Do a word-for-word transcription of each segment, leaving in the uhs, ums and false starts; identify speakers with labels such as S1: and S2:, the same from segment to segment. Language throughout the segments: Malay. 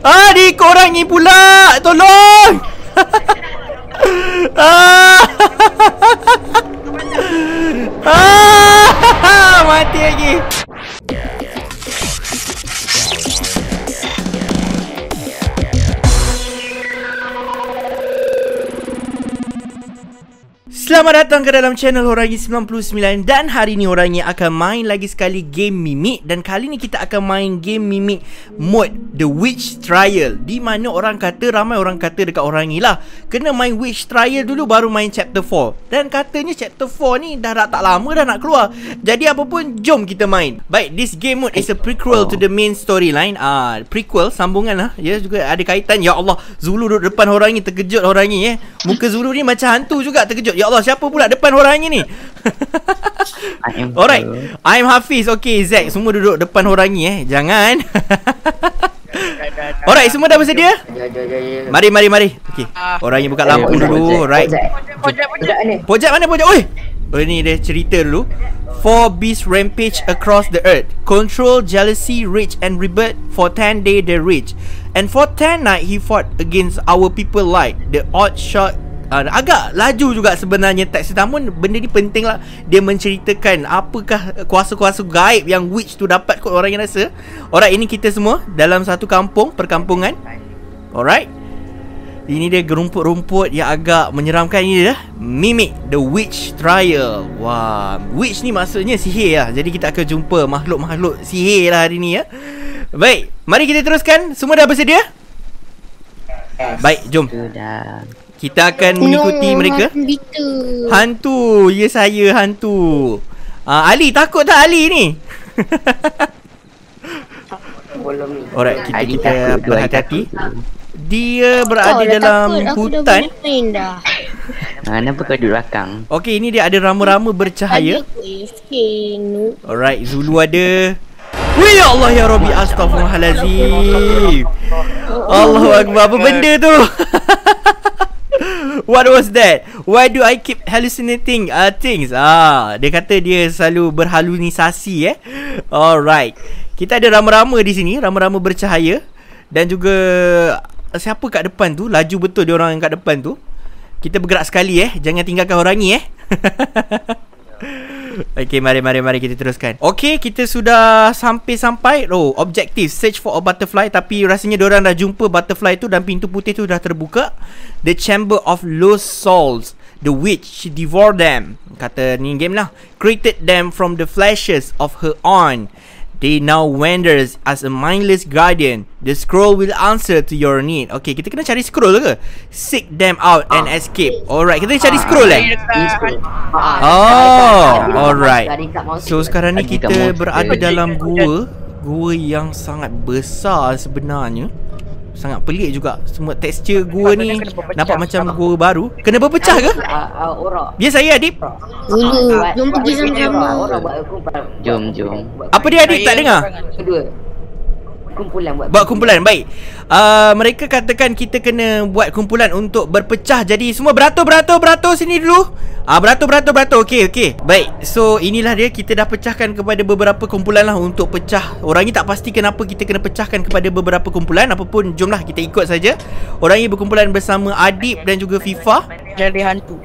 S1: Ah, diikut orang ni pula. Tolong. ah. ah. Mati lagi. Selamat datang ke dalam channel Horangi sembilan puluh sembilan. Dan hari ni Horangi akan main lagi sekali game Mimik. Dan kali ni kita akan main game Mimik mode The Witch Trial, di mana orang kata, ramai orang kata dekat Horangi lah, kena main Witch Trial dulu baru main chapter four. Dan katanya chapter four ni dah tak lama dah nak keluar. Jadi apa pun, jom kita main. Baik, this game mode is a prequel to the main storyline. Ah, prequel, sambungan lah. Ya, juga ada kaitan. Ya Allah, Zulu duduk depan Horangi, terkejut Horangi eh. Muka Zulu ni macam hantu juga, terkejut. Ya Allah, siapa pula depan Horangi ni? Alright, I'm Hafiz. Okay, Zack, semua duduk depan Horangi eh. Jangan. Alright, semua dah bersedia? Mari, mari, mari. Okay, Horangi buka lampu dulu. Alright. Pojak mana pojak? Oi, oh, ni dia cerita dulu. Four beasts rampage across the earth. Control, jealousy, rage and rebirth. For ten day they rage. And for ten night he fought against our people like the odd shot. Uh, agak laju juga sebenarnya teks, namun benda ni penting lah. Dia menceritakan apakah kuasa-kuasa gaib yang witch tu dapat kot, orang yang rasa. Alright, ini kita semua dalam satu kampung, perkampungan. Alright, ini dia rumput-rumput yang agak menyeramkan. Ini dia Mimik The Witch Trial. Wah, witch ni maksudnya sihir lah. Jadi kita akan jumpa makhluk-makhluk sihir lah hari ni ya. Baik, mari kita teruskan. Semua dah bersedia? Baik, jom. Kita akan mengikuti no, mereka. Hantu. Hantu. Ya, saya hantu. uh, Ali, takut tak Ali ni? Alright, kita, kita berhati-hati. Dia berada dalam takut, hutan.
S2: Kenapa kau duduk belakang?
S1: Okey, ini dia ada rama-rama bercahaya. Alright, Zulu ada. Wih, ya Allah ya Rabbi, astaghfirullahalazim. Allahu Akbar. Apa benda tu? What was that? Why do I keep hallucinating uh, things? Ah, dia kata dia selalu berhalusinasi eh. Alright. Kita ada rama-rama di sini, rama-rama bercahaya. Dan juga siapa kat depan tu? Laju betul dia orang yang kat depan tu. Kita bergerak sekali eh. Jangan tinggalkan Horangi eh. Okay, mari, mari, mari kita teruskan. Okay, kita sudah sampai-sampai. Oh, objektif, search for a butterfly. Tapi rasanya diorang dah jumpa butterfly tu dan pintu putih tu dah terbuka. The chamber of lost souls. The witch, she devoured them. Kata ni game lah. Created them from the flashes of her own. They now wanders as a mindless guardian. The scroll will answer to your need. Okay, kita kena cari scroll ke? Seek them out and escape. Alright, kita cari scroll eh? Oh, alright. So sekarang ni kita berada dalam gua. Gua yang sangat besar sebenarnya. Sangat pelik juga. Semua tekstur gua ni nampak macam gua baru. Kena berpecah ke? Biar saya Adib.
S3: Dulu, jom pergi sama-sama.
S2: Jom, jom.
S1: Apa dia Adib, tak dengar?
S3: Kumpulan buat
S1: Buat kumpulan, baik. uh, Mereka katakan kita kena buat kumpulan untuk berpecah. Jadi semua beratur, beratur, beratur sini dulu. Ah, uh, beratur, beratur, beratur. Okey, okey. Baik, so inilah dia. Kita dah pecahkan kepada beberapa kumpulan lah untuk pecah. Orang ni tak pasti kenapa kita kena pecahkan kepada beberapa kumpulan. Apapun, jomlah kita ikut saja. Orang ni berkumpulan bersama Adib dan juga FIFA.
S4: Jadi hantu.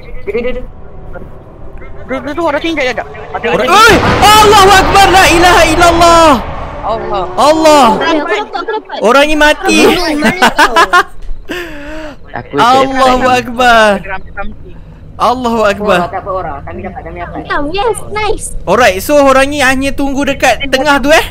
S4: Duduk tu orang tinggal je tak?
S1: Oi! Allahu Akbar, la ilaha illallah.
S4: Allah.
S1: Allah. Orang ni mati. Allahu Akbar. Allahu Akbar.
S3: Yes, nice.
S1: Alright, so orang ni hanya tunggu dekat tengah tu eh?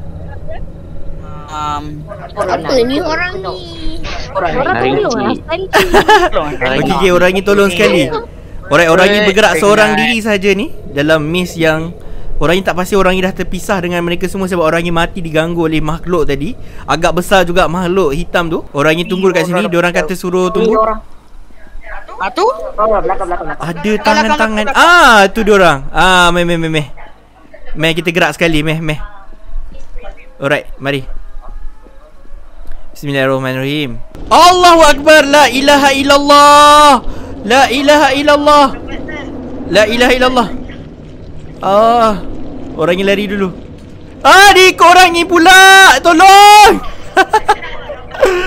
S4: Um,
S3: Apa ni orang ni? Orang tolong lah sekali.
S1: Okey, okay, orang ni tolong sekali. Alright, orang ni bergerak seorang diri saja ni dalam maze yang orang ni tak pasti orang ni dah terpisah dengan mereka semua sebab orang ni mati diganggu oleh makhluk tadi. Agak besar juga makhluk hitam tu. Orang ni tunggu dekat sini. Diorang kata suruh tunggu.
S4: Ah tu?
S1: Ada tangan-tangan. Ah, tu diorang. Ah, meh meh meh meh. Meh kita gerak sekali, meh meh. Alright, mari. Bismillahirrahmanirrahim. Allahu Akbar, la ilaha illallah. La ilaha illallah. La ilaha illallah. Ah, orang ni lari dulu. Ah, diikut orang ni pula. Tolong.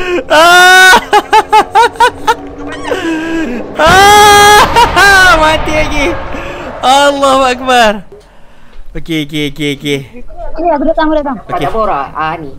S1: Allahu Akbar. Okey, okey, okey, okey.
S3: Ini aku datang, aku datang.
S1: Okey.
S5: Ada orang. Ah ni.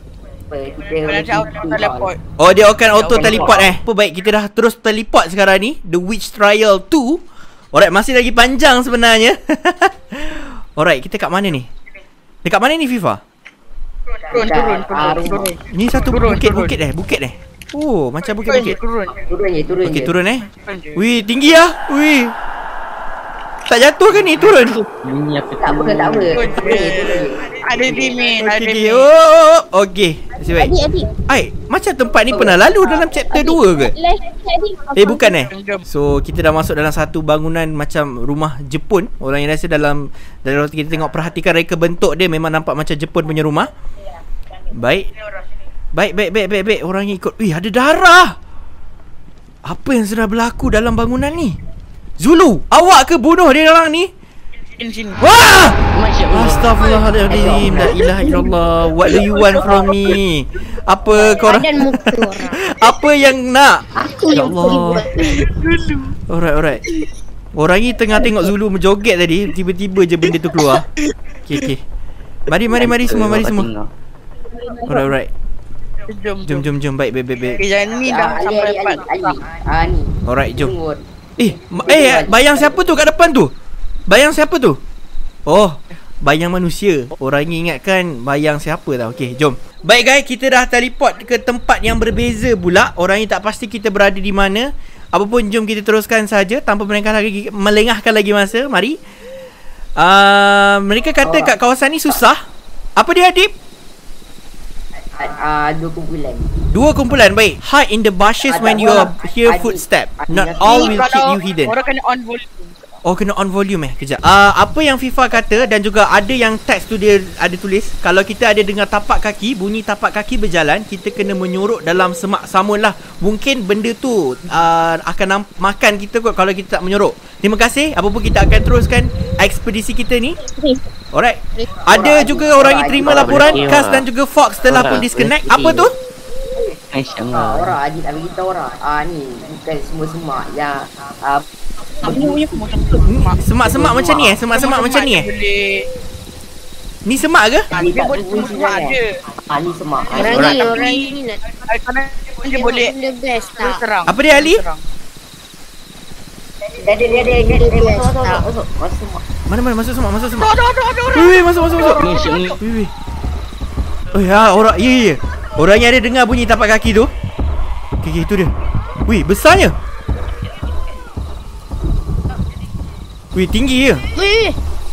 S1: Oh, dia akan auto teleport eh. Apa baik, kita dah terus teleport sekarang ni. The Witch Trial two. Alright, masih lagi panjang sebenarnya. Alright, kita kat mana ni? Dekat mana ni FIFA?
S4: Turun, turun, turun, turun.
S1: Ni satu bukit-bukit eh, bukit eh. Oh, macam bukit-bukit.
S4: Turun,
S5: Turun je, turun
S1: Okey,
S5: je.
S1: turun eh. Wih, tinggi ah. Wih. Tak jatuh ke ni turun?
S2: Bunyi apa
S5: Tak apa, tak apa.
S4: Turun
S5: Turun je, turun je.
S4: Ada limit, ada
S1: Okey, okey.
S4: limit.
S1: Oh, okey. Nasib baik.
S3: Adik, adik.
S1: Ai, macam tempat ni pernah lalu dalam chapter dua ke?
S3: Left, adik.
S1: Eh, bukan eh. So, kita dah masuk dalam satu bangunan macam rumah Jepun. Orang yang rasa dalam dalam kita tengok perhatikan reka bentuk dia memang nampak macam Jepun punya rumah. Baik. Baik, baik, baik, baik, baik. Orang yang ikut. Wih, ada darah. Apa yang sedang berlaku dalam bangunan ni? Zulu, awak ke bunuh dia orang ni?
S4: Sini, sini.
S1: Wah!
S2: Masya Allah.
S1: Astaghfirullahaladzim. La ilaha illallah. What do you want from me? Apa korang?
S3: Badan muka orang.
S1: Apa yang nak?
S3: Aku
S1: Ya
S3: yang
S1: Allah. Alright, alright. Orang ni tengah tengok Zulu menjoget tadi, tiba-tiba je benda tu keluar. Okey, okey. Mari, mari, mari semua, mari semua. Alright, alright.
S4: Jom,
S1: Jom, jom, jom. Baik, baik, baik, baik.
S4: Okay, jangan ni dah
S5: Ali,
S4: sampai
S5: Ali,
S4: depan.
S5: Ali, Ali. Ah ni.
S1: Alright, jom.
S5: Tunggu.
S1: Eh, ma- eh, bayang siapa tu kat depan tu? Bayang siapa tu? Oh, bayang manusia. Orang ni ingatkan bayang siapa tau. Okey, jom. Baik guys, kita dah teleport ke tempat yang berbeza pula. Orang ni tak pasti kita berada di mana. Apapun, jom kita teruskan saja tanpa melengahkan lagi melengahkan lagi masa. Mari. Uh, mereka kata kat kawasan ni susah. Apa dia, Adib?
S5: Ah, dua kumpulan.
S1: Dua kumpulan, baik. Hide in the bushes when you are hear footstep. Not all will keep you hidden.
S4: Orang kena on volume.
S1: Oh, kena on volume eh. Kejap. Uh, apa yang FIFA kata dan juga ada yang teks tu dia ada tulis, kalau kita ada dengar tapak kaki, bunyi tapak kaki berjalan, kita kena menyorok dalam semak samun lah. Mungkin benda tu uh, akan makan kita kot kalau kita tak menyorok. Terima kasih. Apa pun kita akan teruskan ekspedisi kita ni. Alright. Ada juga orang yang terima laporan Kas dan juga Fox telah pun disconnect. Apa tu?
S2: Masya
S5: Ah,
S2: Allah.
S5: orang Adit tak beritahu orang. Ah ni bukan semua semak yang ah
S1: Semak-semak macam ni eh? Semak-semak macam ni eh? Ni semak ke?
S5: Adit
S4: Dia
S5: tak
S4: boleh
S5: bunyi
S4: semak
S5: sangat.
S4: je.
S5: Ah ni semak.
S3: Orang
S1: Alright.
S3: ni, orang ni nak
S4: Kerana dia boleh
S3: benda best
S4: terus
S3: tak?
S4: terang.
S1: Apa dia, Ali?
S4: Terang.
S5: Dia ada dia ada dia ada masuk masuk masuk masuk semak.
S1: Mana mana masuk semak, masuk semak.
S4: Ada, ada, ada orang.
S1: Wih, wih, masuk masuk masuk.
S2: Masya Allah.
S1: Wih, wih. Oh ya, orang ya ya. ya. Orang yang ada dengar bunyi tapak kaki tu. Okey, okay, itu dia. Wih, besarnya. Wih, tinggi je.
S3: Weh,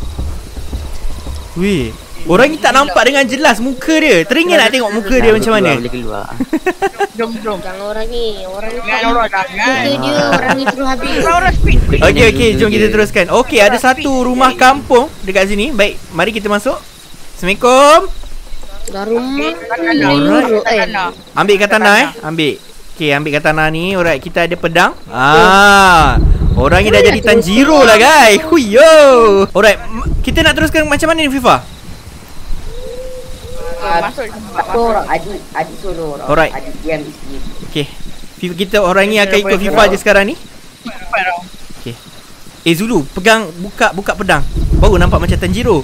S1: Wih. Orang ni tak nampak dengan jelas muka dia. Teringin nak tengok muka dia macam mana.
S2: Boleh keluar.
S4: Jom, jom.
S3: jangan orang ni. Orang ni
S4: Jangan orang, jangan.
S3: muka dia, orang ni terus habis.
S4: Orang speed.
S1: Okey, okey, jom kita teruskan. Okey, ada satu rumah kampung dekat sini. Baik, mari kita masuk. Assalamualaikum.
S3: Dah rumah.
S1: Alright.
S3: Eh,
S1: Ambil katana eh. Ambil. Okey, ambil katana ni. Alright, kita ada pedang. Ah. Orang ni dah jadi Tanjiro lah guys. Huyo. Alright, m- kita nak teruskan macam mana ni FIFA?
S4: Masuk.
S5: Satu orang Adit Adit solo orang.
S1: Alright.
S5: Adit diam di sini.
S1: Okey. FIFA kita orang ni akan ikut FIFA je sekarang ni. Okey. Eh Zulu, pegang buka buka pedang. Baru nampak macam Tanjiro.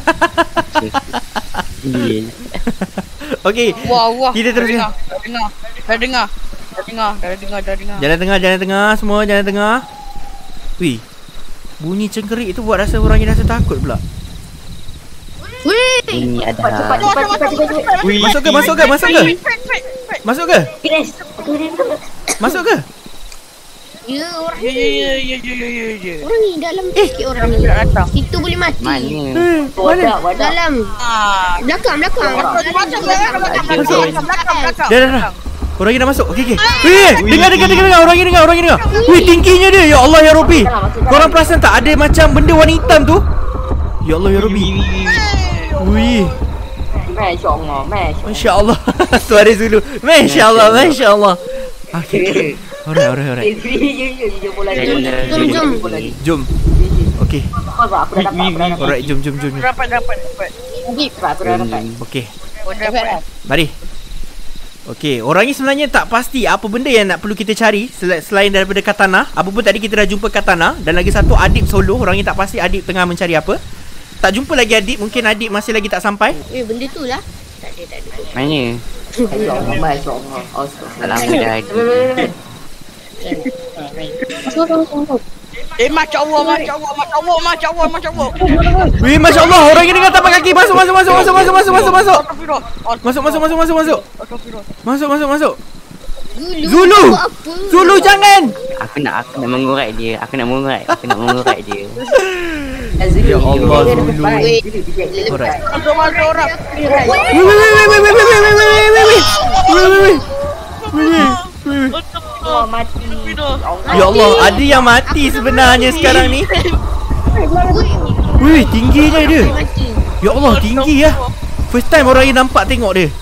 S2: Iya.
S1: Okey.
S4: Wah, wah.
S1: Kita teruskan.
S4: Dah dengar. Dah dengar. Dah dengar. Dah dengar. Dah dengar.
S1: Jalan tengah, jalan tengah, semua jalan tengah. Wih. Bunyi cengkerik tu buat rasa orang ni rasa takut pula.
S3: weh.
S2: Ini ada.
S5: Cepat cepat cepat cepat cepat.
S1: Masuk ke, masuk ke, masuk ke? Masuk ke?
S5: Finish.
S1: Masuk ke?
S3: Ya, orang
S4: Ya, ya, ya, ya, ya, ya, ya, ya.
S3: orang ni dalam sikit orang ni.
S4: Nak datang.
S3: Situ boleh mati.
S2: Mana?
S1: Eh, mana?
S5: Wadah wadah.
S3: Dalam
S4: Ah.
S3: belakang, belakang.
S4: Belakang, belakang, belakang, belakang, belakang, belakang, belakang.
S1: Dah, dah, dah. Orang ni dah masuk. Okey, okey. Weh, dengar, dengar, dengar, dengar. Orang ni dengar, orang ni dengar. Wih, tingginya dia. Ya Allah, ya Rabbi. Korang perasan tak ada macam benda warna hitam tu? Ya Allah, ya Rabbi. Wih.
S5: Masya Allah, Masya
S1: Masya Allah. Suara Zulu. Masya Allah, Masya Allah. Okey. Alright, alright, alright.
S5: Allah. Bola
S2: Jom,
S3: jom, jom.
S1: Jom. Okey.
S5: Aku dah dapat, aku dah dapat.
S1: Alright, jom, jom, jom. jom.
S4: Dapat, dapat, dapat.
S5: Aku dah dapat.
S1: Okey.
S4: Oh, dapat.
S1: Mari. Okey, orang ni sebenarnya tak pasti apa benda yang nak perlu kita cari sel- selain daripada katana. Apa pun tadi kita dah jumpa katana. Dan lagi satu Adib solo. Orang ni tak pasti Adib tengah mencari apa. Tak jumpa lagi Adib. Mungkin Adib masih lagi tak sampai.
S3: Eh, benda tu lah. Tak ada, tak ada.
S2: Mana?
S5: InsyaAllah, insyaAllah.
S2: Tak lama dah Adib.
S4: Eh, Masya Allah, Masya Allah, Masya Allah, Masya Allah, Masya Allah.
S1: Wih, Masya Allah. Orang ni dengan tapak kaki. Masuk, masuk, masuk, masuk, masuk, masuk, masuk, masuk. Masuk, masuk, masuk, masuk, masuk. Masuk, masuk, masuk. Zulu. Zulu, jangan.
S2: Aku nak aku nak mengurat dia. Aku nak mengurat. Aku nak mengurat dia.
S1: Ya Allah, Zulu. Alright.
S4: Masuk, masuk orang.
S1: Wih, wih, wih, wih, wih, wih, wih, wih, wih, wih, wih, wih, wih. Wih, wih, wih. Wih, wih, wih.
S5: Oh, mati.
S1: Ya Allah, ada yang mati sebenarnya sekarang ni. Wih, tingginya dia. Ya Allah, tinggi lah. First time orang ni nampak tengok dia.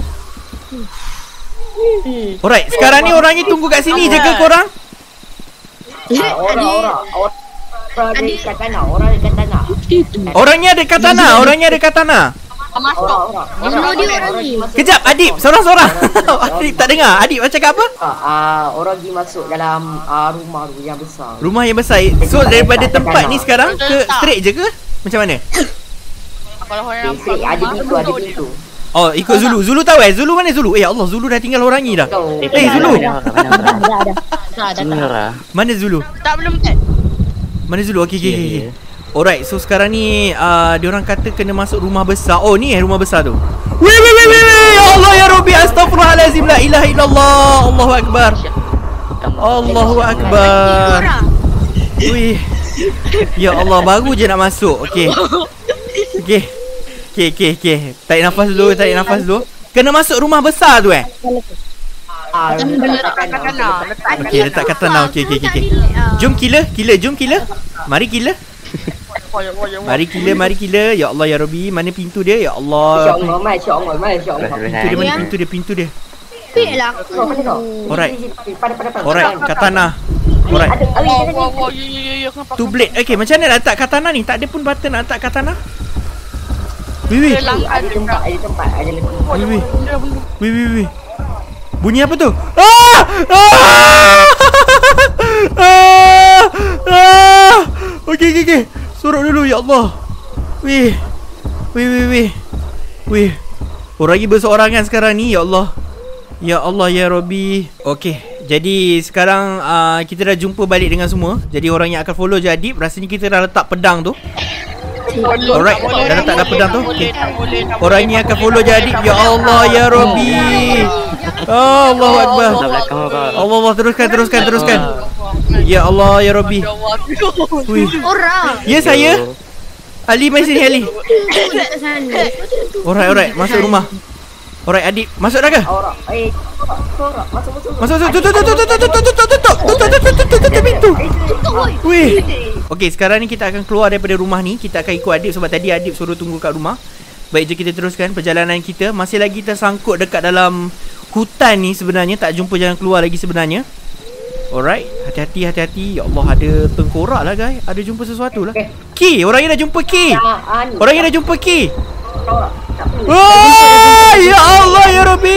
S1: Alright, sekarang ni orang ni tunggu kat sini je ke korang?
S5: Orang, orang, orang. Orang ada katana, orang ada katana.
S1: Orangnya ada katana, orangnya ada katana.
S4: Masuk.
S3: Bunuh dia orang ni.
S1: Kejap, Adib, seorang-seorang. Adib tak dengar. Adib macam apa?
S5: Ah, ah, orang pergi masuk dalam ah, rumah tu yang besar.
S1: Rumah yang besar. So daripada tempat ni sekarang ke straight je ke? Macam mana?
S4: Kalau orang yang
S5: Straight, ada pintu, ada pintu.
S1: Oh, ikut Zulu. Zulu tahu eh? Zulu mana Zulu? Eh Allah, Zulu dah tinggal orang ni dah. Eh, Zulu. Mana Zulu?
S4: tak belum tak.
S1: Mana Zulu? Okey, okey, okey. Alright, so sekarang ni uh, diorang kata kena masuk rumah besar. Oh, ni eh rumah besar tu. Weh, weh, weh, weh, weh. Ya Allah, ya Rabbi, astaghfirullahalazim, la ilaha illallah. Allahu akbar. Allahu akbar. Wih. Ya Allah, baru je nak masuk. Okey. Okey. Okey, okey, okey. Tarik nafas dulu, tarik nafas dulu. Kena masuk rumah besar tu eh.
S5: Ah,
S4: Letak katana.
S1: Okey, letak katana. Okey, okey, okey. Jom killer, killer, jom killer. Mari killer. Mari killer, mari killer. Ya Allah, ya Rabbi, mana pintu dia? Ya Allah.
S5: InsyaAllah, mai, insyaAllah, mai, insyaAllah.
S1: Pintu dia mana? Pintu dia, pintu dia.
S3: Piklah aku.
S1: Alright.
S5: Pada, pada, pada.
S1: Alright, katana. Alright.
S5: Ada, ada, ada.
S4: Wah, wah, ya, ya, ya, kenapa?
S1: Two blade. Okay, macam mana nak letak katana ni? Tak ada pun button nak letak katana. Wih, wih.
S5: Ada tempat, ada tempat, ada lebih.
S1: Wih, wih. Wih, wih, wih. Bunyi apa tu? Ah! Ah! Ah! Ah! Okey, okey, okey. Sorok dulu, ya Allah. Wih. Wih, wih, wih. Wih. Orang ni berseorangan sekarang ni, ya Allah. Ya Allah, ya Rabbi. Okey. Jadi sekarang uh, kita dah jumpa balik dengan semua. Jadi orang yang akan follow je Adib. Rasanya kita dah letak pedang tu. Alright, dah letak dah pedang tu. Okay. Orang ni akan follow je Adib. Ya Allah, ya Rabbi. Oh, Allahu Akbar. Allah, Allah, teruskan, teruskan, teruskan. Ya Allah, ya Rabbi. Wih.
S3: Orang.
S1: Ya saya. Ali mai sini Ali. Alright, alright, masuk rumah. Alright, Adib, masuk dah ke?
S5: Orang, eh, orang, masuk, masuk.
S1: Masuk, masuk, tutup, tutup, tutup, tutup, tutup, tutup, tutup, tutup, tutup, tutup pintu. Wih. Okey, sekarang ni kita akan keluar daripada rumah ni. Kita akan ikut Adib sebab tadi Adib suruh tunggu kat rumah. Baik, je kita teruskan perjalanan kita. Masih lagi tersangkut dekat dalam hutan ni sebenarnya. Tak jumpa jalan keluar lagi sebenarnya. Alright, hati-hati, hati-hati. Ya Allah, ada tengkorak lah guys. Ada jumpa sesuatu lah. Key, orang yang dah jumpa key. Orang yang dah jumpa key. Oh, ya Allah, ya Rabbi.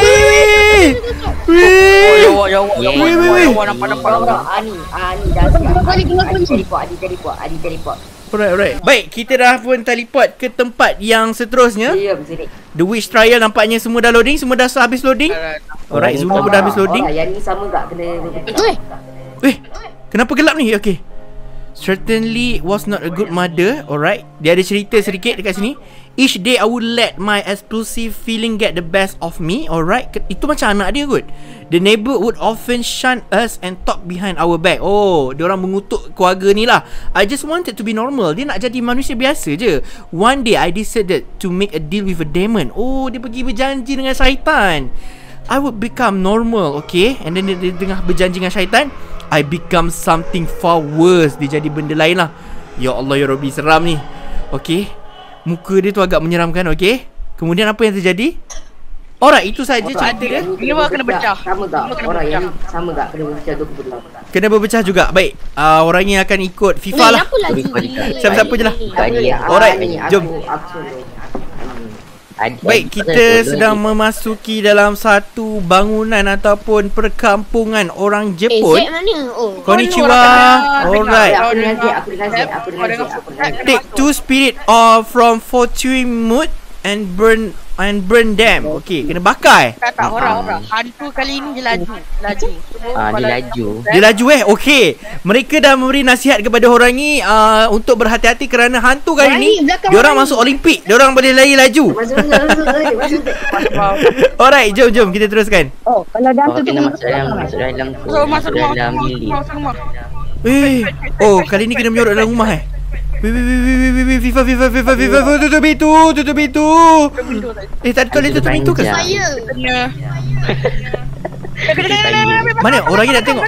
S1: Wih. Wih, wih, wih.
S4: Nampak, nampak, nampak.
S5: Ani, Ani dah siap. Adi teleport, Adi teleport, Adi teleport.
S1: Alright, alright. Baik, kita dah pun teleport ke tempat yang seterusnya.
S5: Ya, sini.
S1: The Witch Trial nampaknya semua dah loading. Semua dah habis loading. Alright, semua pun dah habis loading.
S5: Orang yang ni sama tak kena.
S1: Eh, kenapa gelap ni? Okay. Certainly was not a good mother. Alright. Dia ada cerita sedikit dekat sini. Each day I would let my explosive feeling get the best of me. Alright. Itu macam anak dia kot. The neighbor would often shun us and talk behind our back. Oh, dia orang mengutuk keluarga ni lah. I just wanted to be normal. Dia nak jadi manusia biasa je. One day I decided to make a deal with a demon. Oh, dia pergi berjanji dengan syaitan. I would become normal. Okay. And then dia, dia tengah berjanji dengan syaitan, I become something far worse. Dia jadi benda lain lah. Ya Allah, ya Rabbi, seram ni. Okay. Muka dia tu agak menyeramkan. Okay. Kemudian apa yang terjadi? Alright, itu saja cerita dia.
S4: Ini pun kena pecah.
S5: Sama tak? Orang yang ni sama tak kena berpecah tu kebetulan?
S1: Kena berpecah juga. Baik, uh, orang yang akan ikut FIFA lah. Siapa-siapa je lah. Alright, jom. Baik, kita sedang memasuki dalam satu bangunan ataupun perkampungan orang Jepun.
S3: Eh, Z mana? Oh.
S1: Konnichiwa. Alright.
S5: Aku dengan Z, aku dengan Z, aku dengan Z, aku dengan Z.
S1: Take two spirit of from fortune mood and burn and burn them. Okey, kena bakar eh.
S4: Tak tak orang-orang. Hantu kali ini dia laju. Laju.
S2: Ah, dia laju.
S1: Dia laju eh. Okey. Mereka dah memberi nasihat kepada orang ni uh, untuk berhati-hati kerana hantu kali ni dia orang masuk Olimpik. Dia orang boleh lari laju.
S5: Masuk, masuk, masuk, masuk, masuk.
S1: Alright, jom jom kita teruskan.
S6: Oh, kalau dah
S2: Oh,
S6: tu
S2: kena masuk dalam, masuk dalam tu.
S4: So, masuk rumah.
S2: dalam bilik.
S4: Masuk rumah.
S1: Eh, oh kali ni kena menyorok dalam rumah eh. Wih, wih, wih, wih, wih, wih, Fifa, Fifa, Fifa, Fifa, tutup pintu, tutup pintu. Eh, tak boleh tutup pintu ke?
S3: Saya.
S4: Kena.
S1: Mana? Orang ni nak tengok.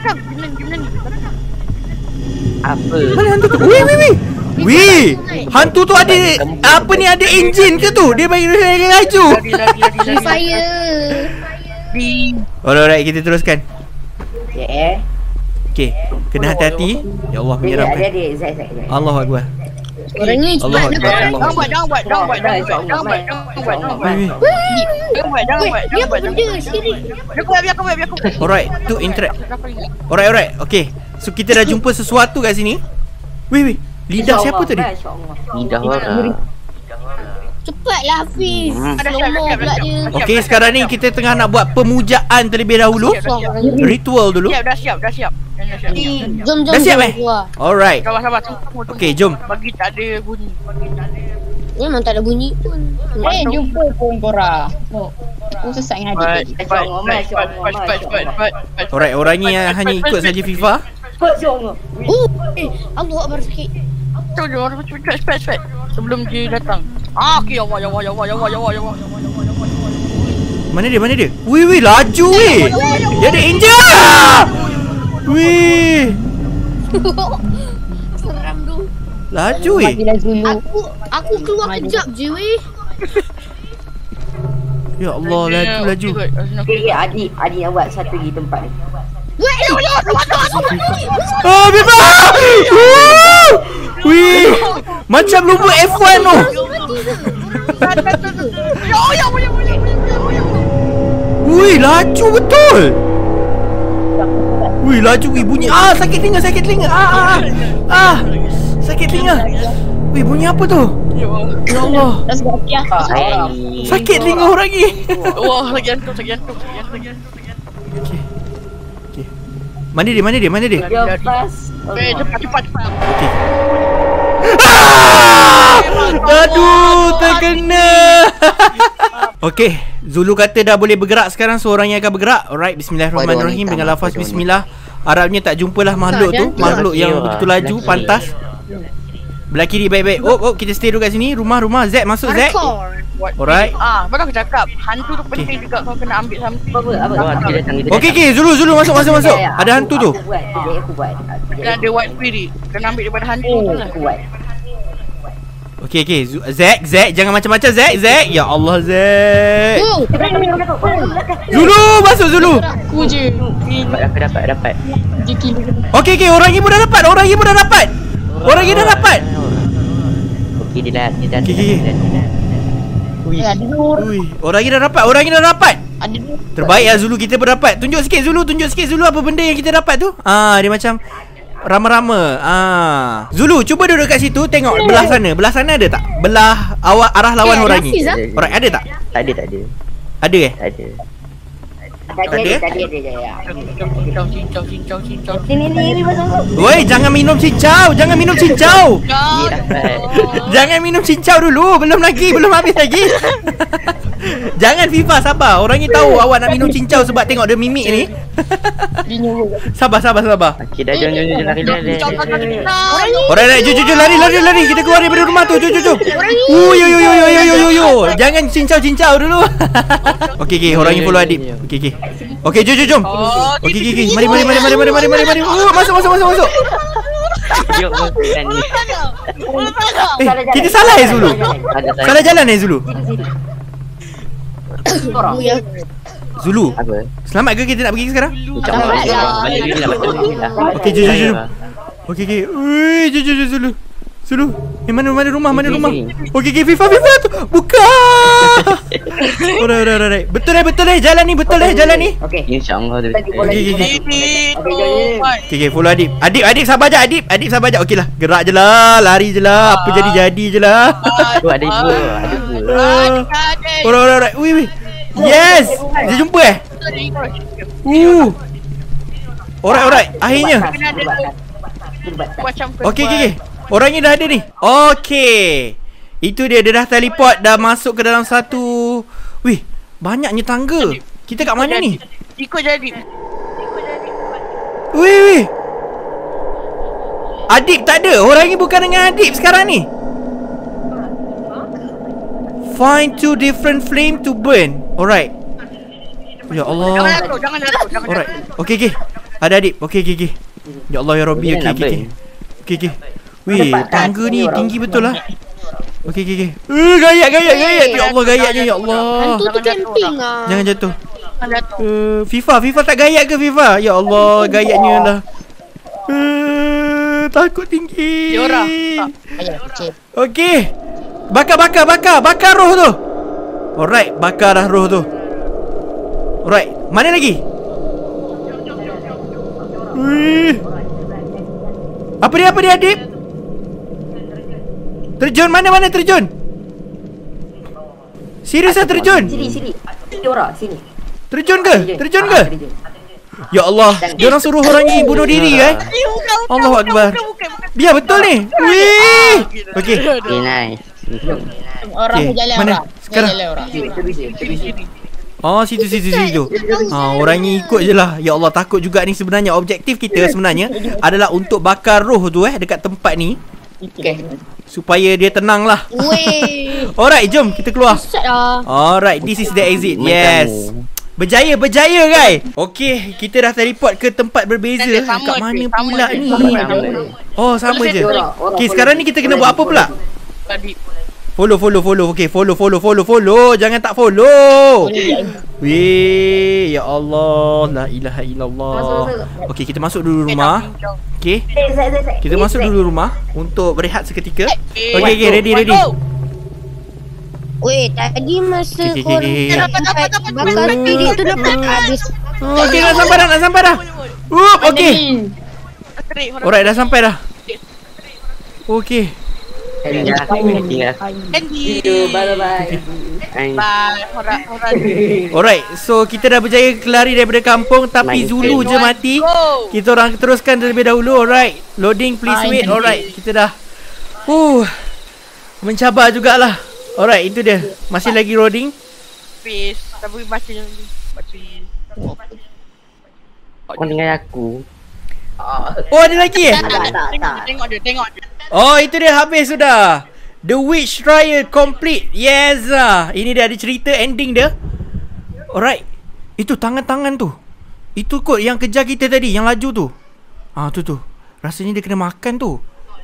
S2: Apa?
S1: Mana hantu tu? Wih, wih, wih. Wih, hantu tu ada, apa ni, ada enjin ke tu? Dia bagi lagi laju.
S3: Free fire.
S1: Alright, alright, kita teruskan.
S5: Ya, eh.
S1: Okey, kena hati-hati. Ya Allah,
S5: Dia, dia,
S1: menyeramkan.
S5: dia, Z, Z, Z.
S1: Allahu Akbar.
S3: Orang ni
S1: Allah
S3: cepat
S1: Akbar.
S3: dapat.
S4: Jangan buat, jangan buat, jangan buat, jangan buat, jangan buat, jangan buat, jangan buat.
S1: Wih, wih.
S4: Jangan buat, jangan buat,
S3: Dia
S4: jangan
S3: apa
S4: buat.
S3: benda syirik?
S4: Biar aku buat, biar aku buat, biar aku buat.
S1: Alright, tu interact. Alright, alright. Okey. So kita dah jumpa sesuatu kat sini. Wih, wih. Lidah siapa tadi?
S2: Lidah orang.
S3: Cepatlah Hafiz.
S2: Hmm.
S3: Slow-mo pula dia.
S1: Okey, sekarang ni kita tengah nak buat pemujaan terlebih dahulu. Ritual dulu.
S4: Siap, dah siap, dah siap. Dah siap.
S3: Jom jom.
S1: Dah siap
S3: jom,
S1: eh?
S3: keluar.
S1: Alright.
S4: Sabar, sabar. Tunggu, tunggu.
S1: Okey, jom.
S4: Bagi tak ada bunyi. Bagi tak ada.
S3: Memang tak ada bunyi pun.
S6: Eh, jumpa pun korang. Oh, aku sesat dengan
S4: Cepat,
S6: adik.
S4: cepat, cepat, cepat, cepat, cepat, cepat.
S1: Alright, orang ni yang hanya ikut saja FIFA.
S5: Cepat, Syong.
S3: Oh, eh, Allah Akbar sikit.
S4: Cepat, cepat, cepat, cepat, cepat. Sebelum dia datang. Ah, okey, ya Allah, ya Allah, ya Allah, ya Allah, ya Allah, ya Allah.
S1: Mana dia? Mana dia? Wih, wih, laju weh. Dia ada enjin. Wih.
S3: Seram tu.
S1: Laju weh.
S6: Majilah Zulu.
S3: Aku aku keluar kejap je weh.
S1: Ya Allah, laju laju.
S5: Okay, Adi, Adi nak buat satu lagi tempat ni.
S3: Weh, Allah,
S1: Ah, FIFA. Woo! Wih. Macam lumba F one tu.
S4: Ya Allah, ya Allah, ya Allah, ya Allah.
S1: Wih, laju betul. Wih, laju wih, bunyi ah sakit telinga, sakit telinga. Ah ah ah. Ah. Sakit telinga. Wih, bunyi apa tu? Ya Allah.
S6: Dah sebab kiah.
S2: Hai.
S1: Sakit telinga orang ni.
S4: Wah, lagi antum, lagi antum, lagi antum, lagi antum.
S1: Okey. Okey. Mana dia? Mana dia? Mana dia?
S5: Dia pas.
S4: Eh, cepat, cepat, cepat.
S1: Okey. Ah! Aduh, terkena. Okey, Zulu kata dah boleh bergerak sekarang, seorang yang akan bergerak. Alright, bismillahirrahmanirrahim dengan lafaz bismillah. Harapnya tak jumpalah makhluk tu, makhluk yang begitu laju, pantas. Belah kiri baik-baik. Oh, oh, kita stay dulu kat sini. Rumah-rumah Z masuk Z. Alright.
S4: Ah, baru aku cakap, hantu tu penting juga kau kena ambil something.
S5: Apa, apa,
S2: Oh,
S5: apa.
S2: dia datang, dia
S1: Okey,
S2: datang.
S1: okey, Zulu, Zulu masuk, masuk, masuk.
S5: Ya, ya,
S1: Ada
S5: aku-
S1: hantu tu.
S5: Aku buat, jadi aku buat.
S4: Kena ada white spirit. Kena ambil daripada hantu tu lah.
S5: Aku buat.
S1: Okey, okey. Zu- Z, Z, jangan macam-macam Z, Z. Ya Allah, Z.
S3: Oh,
S1: Zulu, masuk Zulu.
S6: Aku je.
S2: Dapat, dapat, dapat, dapat.
S6: Dia kilo.
S1: Okey, okey, orang ibu dah dapat. Orang ibu dah dapat. Orang ibu dah dapat.
S2: Okey, dia dah, dia dah.
S1: Okey,
S2: dia
S1: okey.
S2: dah, dia dah.
S6: Eh, ada nur.
S1: Ui, orang ibu dah dapat. Orang ibu dah dapat.
S6: Ada nur.
S1: Terbaik lah Zulu, kita berdapat. Tunjuk sikit Zulu, tunjuk sikit Zulu apa benda yang kita dapat tu. Ah, dia macam rama-rama. Ah. Zulu, cuba duduk kat situ, tengok belah sana. Belah sana ada tak? Belah awak arah lawan
S3: Eh,
S1: orang
S3: Hafiz,
S1: ni.
S3: ah.
S1: Alright, ada tak?
S2: Tak ada, tak ada.
S1: Ada eh?
S2: Tak ada.
S5: Tadi ada, tadi ada. Ya.
S4: Cincau, cincau, cincau, cincau.
S5: Sini, ni, ni, masuk, masuk.
S1: Woi, jangan minum cincau, jangan minum cincau.
S2: Dia dapat.
S1: Jangan minum cincau dulu, belum lagi, belum habis lagi. Jangan FIFA, sabar. Orang ni tahu awak nak minum cincau sebab tengok dia mimik ni.
S6: Dia nyuruh.
S1: Sabar, sabar, sabar.
S2: Okey, dah, jom, jom, jom, lari, lari,
S4: Cincau,
S2: lari,
S4: cincau,
S2: lari.
S4: cincau.
S1: Alright, right, jom, jom, jom, lari, lari, lari. Kita keluar daripada rumah tu. Jom, jom, jom. Oh, yo, yo, yo, yo, yo, yo, yo, yo. Jangan cincau-cincau dulu. Okey, okey, orang ni follow Adib. Okey, okey. Okey, jom, jom, jom. Okey, okey, okey. Mari, mari, mari, mari, mari, mari, mari, mari. Oh, masuk, masuk, masuk, masuk.
S2: Jom, masukkan ni.
S1: Eh, kita salah eh Zulu.
S2: Ada, saya.
S1: Salah jalan eh Zulu.
S5: Orang.
S3: oh ya.
S1: Zulu,
S2: Apa?
S1: selamat ke kita nak pergi sekarang?
S2: Ucap balik lah. Balik dulu lah, balik dulu lah.
S1: Okey, jom, jom, jom. Okey, okey. Ui, jom, jom, jom, Zulu. Zulu. Eh mana mana rumah mana
S2: Sini,
S1: rumah.
S2: sini.
S1: Okey okey Fifa Fifa tu. Buka. Alright alright alright. Betul eh betul eh jalan ni betul eh jalan ni.
S5: Okey.
S2: InsyaAllah tu.
S5: Kita bola
S1: Okey,
S5: lagi.
S1: okey,
S4: Ini.
S5: Okey,
S4: Oh
S5: jom.
S4: my.
S1: Okey okey follow Adib. Adib Adib sabar je Adib. Adib sabar je. Okey lah. Gerak je lah. Lari je lah. Apa jadi jadi je lah.
S2: Tu ada dua, ada dua.
S4: Adik-adik.
S1: Alright alright alright. Wih wih. Yes. Dia jumpa eh. Uh. Alright alright. Akhirnya.
S4: Macam
S1: Okey okey okey. Orangnya dah ada ni. Okey. Itu dia, dia dah teleport, dah masuk ke dalam satu. Wih, banyaknya tangga. Kita kat mana ni?
S4: Ikut jadi.
S1: Wih wih. Adib tak ada. Orang ni bukan dengan Adib sekarang ni. Find two different flame to burn. Alright. Ya
S4: Jangan
S1: Allah.
S4: jatuh, jangan jatuh, jangan
S1: Alright.
S4: jatuh.
S1: Okey okey. Ada Adib. Okey okey okey. Ya Allah ya Rabbi. Okey okey okey. Okey okey. Wih, tangga ni tinggi betul lah. Okey okey okey. Eh, gayat gayat gayat. Ya Allah gayatnya ya Allah.
S3: Hantu tu camping ah.
S1: Jangan jatuh.
S4: Jangan jatuh.
S1: Uh, FIFA, FIFA tak gayat ke FIFA? Ya Allah, gayatnya lah. Uh, takut tinggi.
S4: Diorang.
S6: Ayo, cik.
S1: Okey. Bakar, bakar, bakar. Bakar roh tu. Alright, bakar dah roh tu. Alright, mana lagi? Wih. Apa dia, apa dia, Adib? Terjun, mana-mana terjun? Serius lah terjun?
S5: Sini, sini. Sini orang, sini.
S1: Terjun ke? Terjun ke? Ya Allah, dia orang suruh orang ni bunuh diri eh. Allahu Akbar. Biar betul ni. Wih. Okey.
S2: Okay, nice.
S6: Orang
S1: Okey,
S6: berjalan
S1: mana?
S6: orang.
S1: Sekarang.
S6: Berjalan orang.
S5: Itu bisa, itu bisa.
S1: Oh, situ situ situ. Ha, orang ni ikut je lah. Ya Allah, takut juga ni sebenarnya. Objektif kita sebenarnya adalah untuk bakar roh tu eh dekat tempat ni
S5: Okey.
S1: supaya dia tenang lah.
S3: Weh.
S1: Alright, jom kita keluar.
S3: Set ah.
S1: Alright, this is the exit. Yes. Berjaya, berjaya guys. Okey, kita dah teleport ke tempat berbeza.
S4: Eh, sama
S1: Kat
S4: je,
S1: mana
S4: sama
S1: pula
S4: je,
S1: ni?
S4: sama je.
S1: Oh, sama je.
S5: Orang- orang
S1: Okey,
S5: follow-
S1: sekarang ni kita kena buat apa pula?
S4: Tadi.
S1: Follow, follow, follow. Okey, follow, follow, follow, follow. Jangan tak follow. Weh, ya Allah, la ilaha illallah.
S5: Masuk, masuk.
S1: Okey, kita masuk dulu rumah. Okey.
S5: Eh, Zack, Zack, Zack.
S1: Kita
S5: Eh,
S1: masuk
S5: Zack.
S1: dulu rumah untuk berehat seketika.
S4: Eh,
S1: Okey, okey, ready, ready.
S3: Weh, tadi masa
S1: Okey, okey,
S3: korang
S1: okey.
S4: Dapat, dapat, dapat.
S3: bakar diri tu dapat habis.
S1: Okey, dah sampai dah, dah sampai dah. Up, okey.
S4: Terik, orang
S1: Alright, dah sampai dah. Okey.
S2: Tinggal aku, tinggal aku.
S4: Candy.
S5: Bye-bye.
S4: Bye. Orang, orang.
S1: Alright, so kita dah berjaya kelari daripada kampung tapi
S2: Main
S1: Zulu
S2: game.
S1: je mati.
S4: Go.
S1: Kita orang teruskan terlebih dahulu. Alright. Loading please wait. Alright, kita dah uh mencabar jugalah. Alright, itu dia. Masih lagi loading.
S4: Peace. Tapi baca yang ni. Baca ni.
S2: Kau tinggal aku.
S1: Oh, ada lagi eh?
S5: Tak, tak, tak.
S4: Tengok, tengok dia, tengok dia.
S1: Oh, itu dia habis sudah. The Witch Trial complete. Yes lah. Ini dia ada cerita ending dia. Alright. Itu tangan-tangan tu. Itu kot yang kejar kita tadi, yang laju tu. Ah, tu tu. Rasanya dia kena makan tu.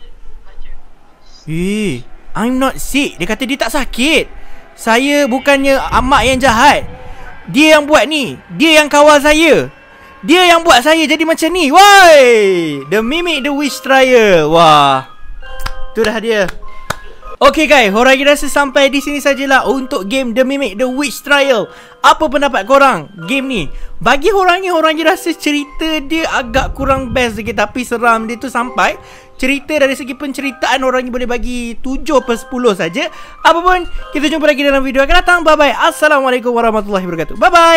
S1: Eh, I'm not sick. Dia kata dia tak sakit. Saya bukannya amak yang jahat. Dia yang buat ni. Dia yang kawal saya. Dia yang buat saya jadi macam ni. Woi, The Mimic The Witch Trial. Wah, tu dah dia. Okay guys, Horai rasa sampai di sini sajalah untuk game The Mimic The Witch Trial. Apa pendapat korang game ni? Bagi orang ni, orang ni rasa cerita dia agak kurang best sikit, tapi seram dia tu sampai. Cerita dari segi penceritaan orang ni boleh bagi tujuh per sepuluh saja. Apapun, kita jumpa lagi dalam video akan datang. Bye bye. Assalamualaikum warahmatullahi wabarakatuh. Bye bye.